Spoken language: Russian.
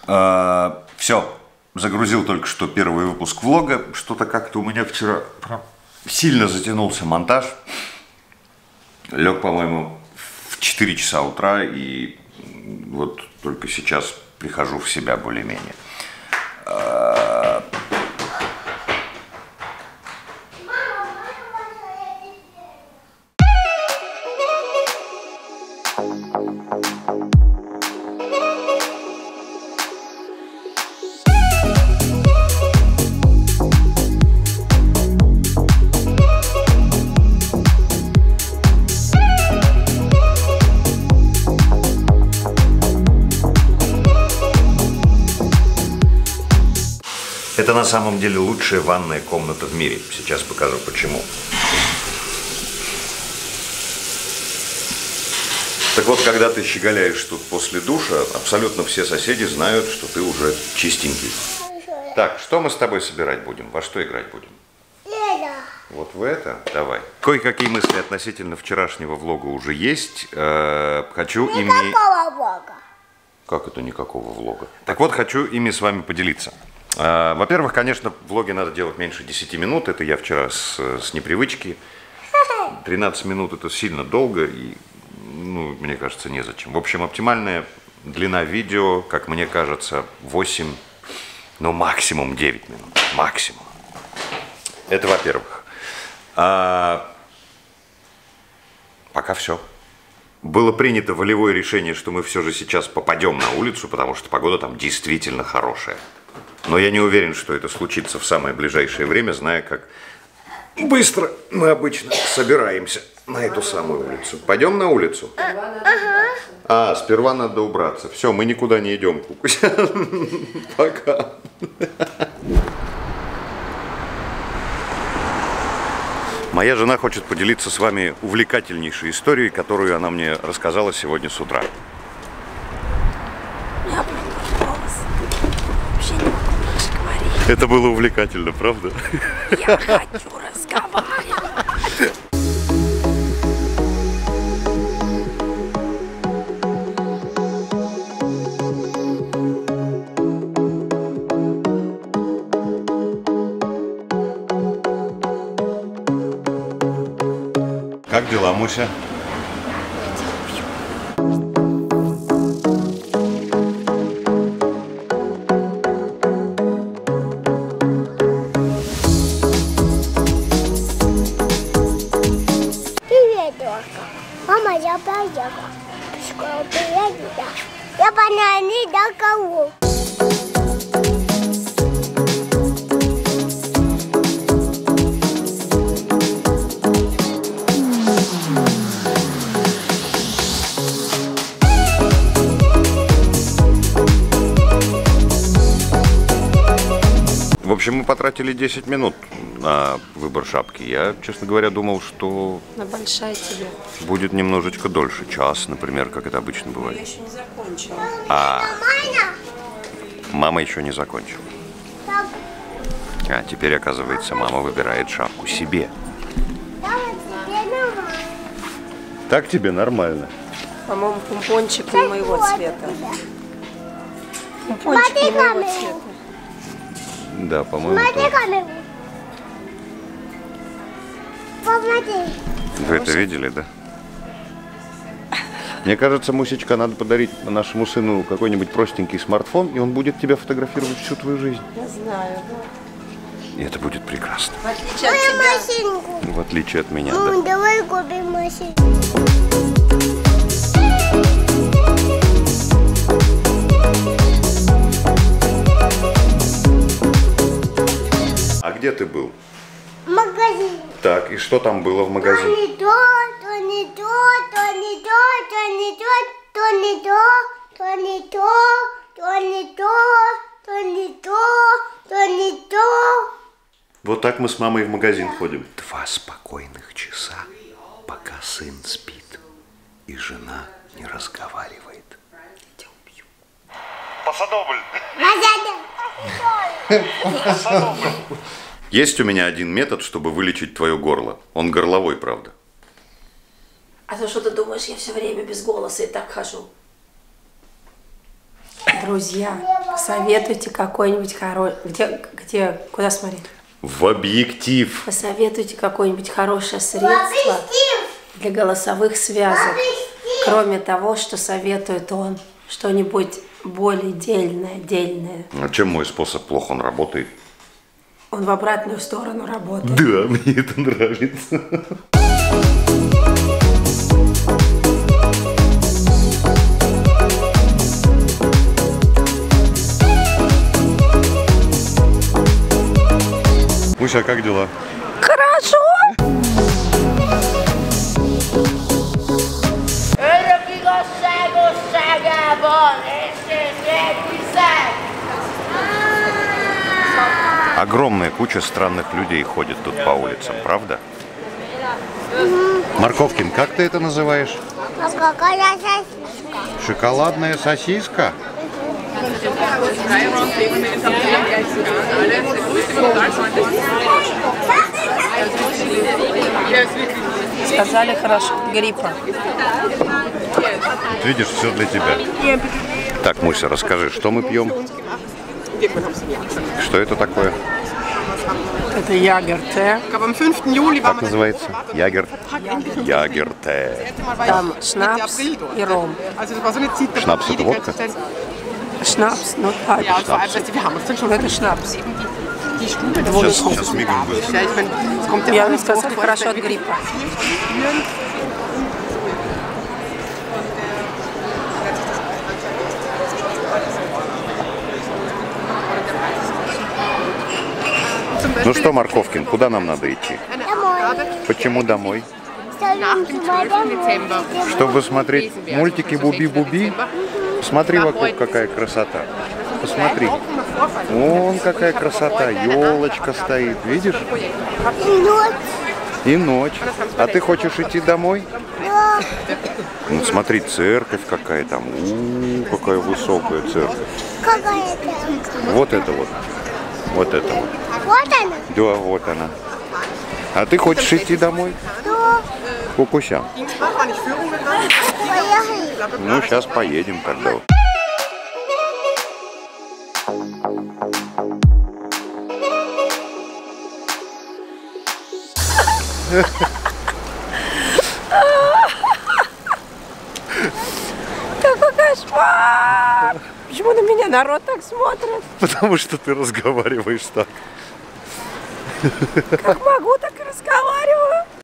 Все, загрузил только что первый выпуск влога. Что-то как-то у меня вчера прям сильно затянулся монтаж. Лег, по-моему, в 4 часа утра, и вот только сейчас прихожу в себя более-менее. Это на самом деле лучшая ванная комната в мире. Сейчас покажу почему. Так вот, когда ты щеголяешь тут после душа, абсолютно все соседи знают, что ты уже чистенький. Так, что мы с тобой собирать будем? Во что играть будем? Вот в это? Давай. Кое-какие мысли относительно вчерашнего влога уже есть. Хочу ими... Никакого влога. Как это никакого влога? Так вот, хочу ими с вами поделиться. Во-первых, конечно, влоги надо делать меньше 10 минут. Это я вчера с непривычки. 13 минут это сильно долго и, ну, мне кажется, незачем. В общем, оптимальная длина видео, как мне кажется, 8, ну, максимум 9 минут. Максимум. Это во-первых. Пока все. Было принято волевое решение, что мы все же сейчас попадем на улицу, потому что погода там действительно хорошая. Но я не уверен, что это случится в самое ближайшее время, зная, как быстро мы обычно собираемся на эту самую улицу. Пойдем на улицу? Сперва надо убраться. Все, мы никуда не идем, Кукуся. Пока. Моя жена хочет поделиться с вами увлекательнейшей историей, которую она мне рассказала сегодня с утра. Это было увлекательно, правда? Я хочу разговаривать. Как дела, Муся? Мама, я поехала. Скоро приеду, да. Я поняла, не до кого. В общем, мы потратили 10 минут на выбор шапки. Я, честно говоря, думал, что она большая тебе. Будет немножечко дольше, час, например, как это обычно бывает. Я еще не закончила. Мама еще не закончила. А теперь, оказывается, мама выбирает шапку себе. Так тебе нормально? По-моему, помпончик не моего цвета. Помпончик не моего цвета. Да, по-моему. Смотри камеру. Посмотри. Вы это видели, да? Мне кажется, Мусечка, надо подарить нашему сыну какой-нибудь простенький смартфон, и он будет тебя фотографировать всю твою жизнь. Я знаю, да. И это будет прекрасно. В отличие от тебя. Машинку. В отличие от меня, Ну, да. давай купим машинку. А где ты был? В магазине. Так, и что там было в магазине? То не то, то не то, то не то, то не то, то не то, то не то, то не то, то не то, то не то. Вот так мы с мамой в магазин ходим. 2 спокойных часа, пока сын спит, и жена не разговаривает. Я тебя убью. Посадобль! Есть у меня один метод, чтобы вылечить твое горло. Он горловой, правда. А то что ты думаешь, я все время без голоса и так хожу? Друзья, Посоветуйте какой-нибудь хороший... Где? Куда смотреть? В объектив. Посоветуйте какое-нибудь хорошее средство для голосовых связок. Кроме того, что советует он. Что-нибудь более дельное. А чем мой способ плохо он работает? Он в обратную сторону работает. Да, мне это нравится. Муся, как дела? Хорошо! Огромная куча странных людей ходит тут по улицам, правда? Марковкин, как ты это называешь? А какая сосиска? Шоколадная сосиска? Сказали хорошо. Гриппа. Видишь, все для тебя. Так, Муся, расскажи, что мы пьем? Что это такое? Это ягерте. Как называется? Ягерте. Там шнапс и ром. Шнапс это водка? Шнапс, ну да, это шнапс. Сейчас мигом будет. Я вам сказали хорошо от гриппа. Ну что, Марковкин, куда нам надо идти? Домой. Почему домой? Домой. Чтобы смотреть мультики Буби-Буби? Посмотри вокруг, какая красота. Посмотри. Вон какая красота. Елочка стоит. Видишь? И ночь. И ночь. А ты хочешь идти домой? Да. Ну смотри, церковь какая там. Какая высокая церковь. Какая там? Вот это вот. Вот это вот. Вот она. Да, вот она. А ты хочешь идти домой? Да. Кукуся. Поехали. Ну, сейчас поедем тогда. Какой кошмар! Почему на меня народ так смотрит? Потому что ты разговариваешь так. Как могу, так